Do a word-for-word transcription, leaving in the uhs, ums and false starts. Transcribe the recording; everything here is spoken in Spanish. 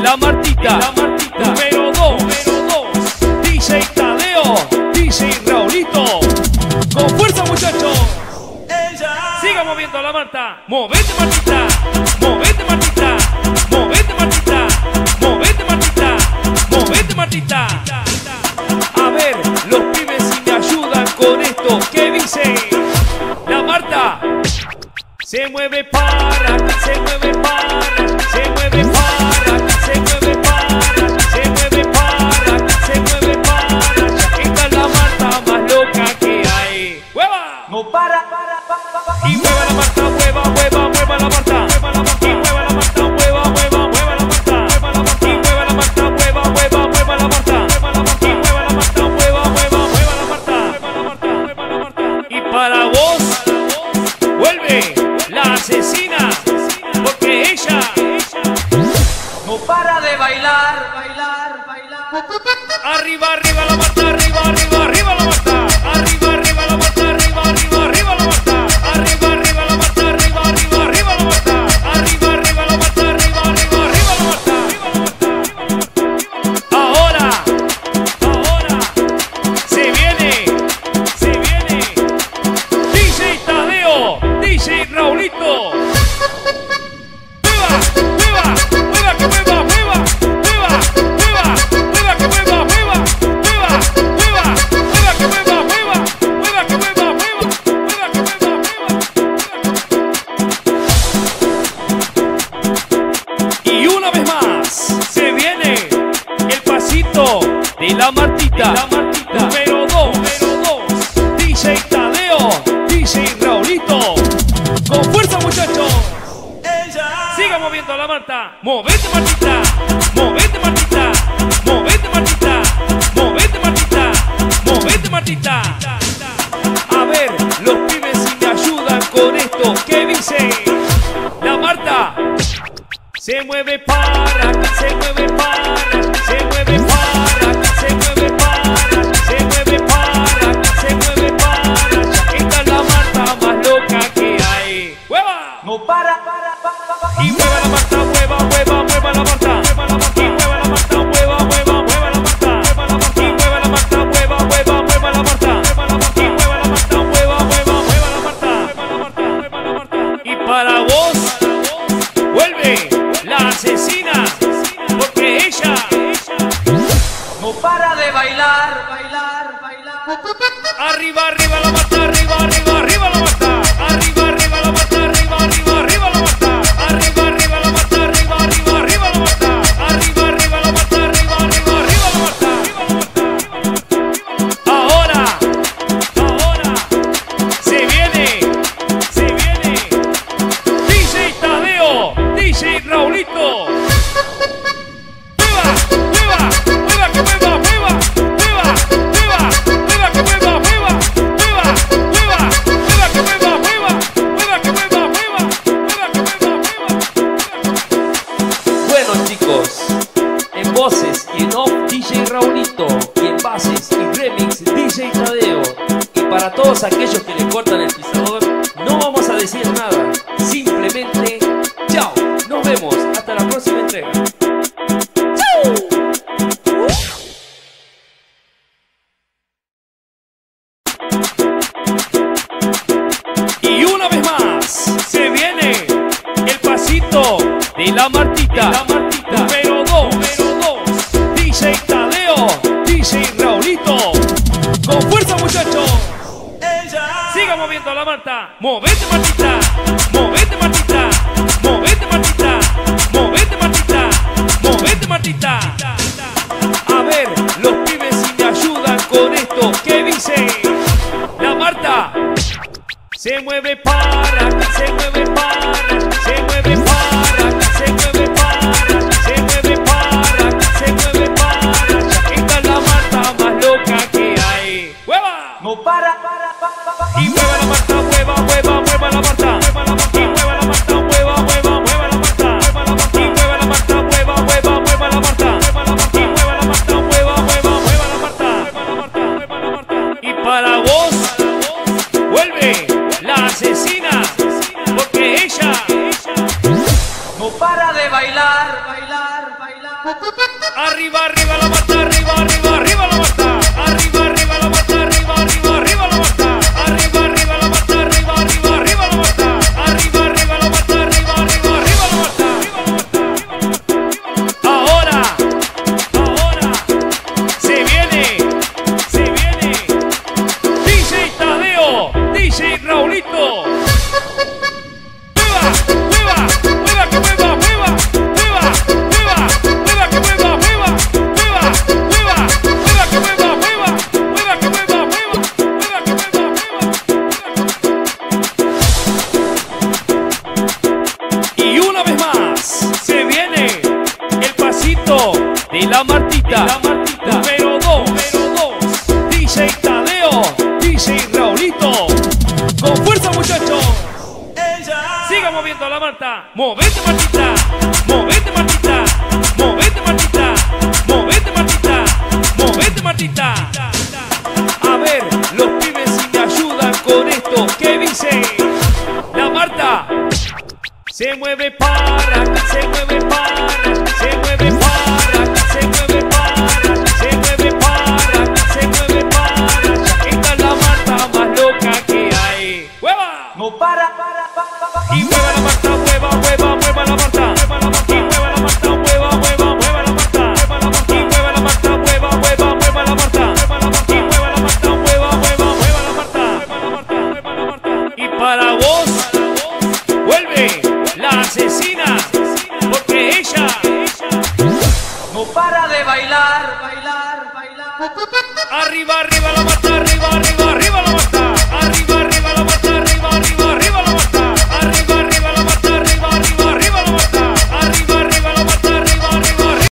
la Martita, la Martita. Número dos, número dos. D J Tadeo, D J Raulito. Con fuerza, muchachos. Siga moviendo la Marta. Movete, Martita. Movete, Martita. Movete, Martita. Movete, Martita. Movete, Martita. A ver, los pibes si me ayudan con esto. ¿Qué dice? La Marta se mueve para, se mueve para, se mueve para, se mueve para, se mueve para, se mueve para. Esta es la Marta más loca que hay. ¡Hueva! No para, para, para, para. Y mueva la Marta, mueva, mueva, mueva la Marta. Y mueva la Marta, mueva, mueva, mueva la Marta. Y mueva la Marta, mueva, mueva, mueva la Marta. Y mueva la Marta, mueva, mueva, mueva la Marta. Y para vos, vuelve la asesina, porque ella No para de bailar, bailar, bailar. arriba, arriba la Marta, arriba, arriba, arriba la Marta. Arriba, arriba la Marta, arriba, arriba, arriba la Marta. Arriba, arriba la Marta, arriba, arriba, arriba la Marta. Arriba, arriba la Marta, arriba, arriba, arriba la Marta. Ahora, ahora, se viene, se viene D J Tadeo, D J Raulito. ¡Mueva, mueva, mueva que mueva, mueva, mueva, mueva, mueva que mueva, mueva, mueva, mueva, mueva que mueva, mueva, mueva que mueva, mueva, mueva que mueva, mueva. Y una vez más se viene el pasito de la Martita, la Martita. Número dos, número dos. D J Tadeo, D J Raulito. Con fuerza, muchachos. Siga moviendo la Marta. Movete, Martita. Movete, Martita. Movete, Martita. Movete, Martita. Movete, Martita. A ver, los pibes si me ayudan con esto. ¿Qué dice? La Marta se mueve para, se mueve para, se mueve para, se mueve para, se mueve para, se mueve para. Esta es la Marta más loca que hay. ¡Hueva! No para, para, para, para. Y mueva la Marta, mueva, mueva, mueva la Marta. Y mueva la Marta, mueva, mueva, mueva la Marta. Y mueva la Marta, mueva, mueva, mueva la Marta. Y mueva la Marta, mueva, mueva, mueva la Marta. Y para vos, vuelve la asesina, porque ella No para de bailar, bailar, bailar. arriba, arriba la Marta, arriba, arriba, arriba la Marta. Arriba, arriba la Marta, arriba, arriba, arriba la Marta. Arriba, arriba la Marta, arriba, arriba, arriba la Marta. Arriba, arriba la Marta, arriba, arriba, arriba la Marta. Ahora, ahora, se viene, se viene D J Tadeo, D J Raulito. Mueva, mueva, mueva que mueva, mueva, mueva, mueva, mueva que mueva, mueva, mueva, mueva, mueva que mueva, mueva, mueva que mueva, mueva, mueva que mueva, mueva. Bueno, chicos, en voces y en off D J Raulito, y en bases y remix D J Tadeo. Y para todos aquellos que le cortan el pisador, no vamos a decir nada, simplemente chao, nos vemos hasta la próxima entrega. Y una vez más se viene el pasito de la Martita, la Martita. Número dos, número dos. D J Tadeo, D J Raulito. Con fuerza, muchachos. Siga moviendo la Marta. Movete, Martita. Movete, Martita. Movete, Martita. Movete, Martita. Movete, Martita. A ver, los pibes si me ayudan con esto. ¿Qué dice? La Marta se mueve para, se mueve para, se mueve para, se mueve para, se mueve para, se mueve para. Esta es la Marta más loca que hay. ¡Hueva! No para, para, para, para. Y mueva la Marta, mueva, mueva, mueva la Marta. Y mueva la Marta, mueva, mueva, mueva la Marta. Y mueva la Marta, mueva, mueva, mueva la Marta. Y mueva la Marta, mueva, mueva, mueva la Marta. Y para vos, vuelve la asesina, porque ella No para de bailar, bailar, bailar. Arriba, arriba la Marta, arriba, arriba, arriba la Marta. Arriba, arriba la Marta, arriba, arriba, arriba la Marta. Arriba, arriba la Marta, arriba, arriba, arriba la Marta. Arriba, arriba la Marta, arriba, arriba, arriba la Marta. Ahora, ahora, se viene, se viene D J Tadeo, D J Raulito. De la Martita, de la Martita, número dos, número dos, D J Tadeo, D J Raulito. Con fuerza, muchachos. Siga moviendo a la Marta. Movete, Martita, movete, Martita, movete, Martita, movete, Martita, movete, Martita. A ver, los pibes si me ayudan con esto. ¿Qué dice? La Marta se mueve para, se mueve para, se mueve para. Se mueve para, se mueve para, se mueve para. Esta es la Marta más loca que hay. ¡Hueva! No para, para, para, para. Y mueva la Marta, mueva, mueva, mueva la Marta. Y mueva la Marta, mueva, mueva, mueva la Marta. Y mueva la Marta, mueva, mueva, mueva la Marta. Y mueva la Marta, mueva, mueva, mueva la Marta. Y para vos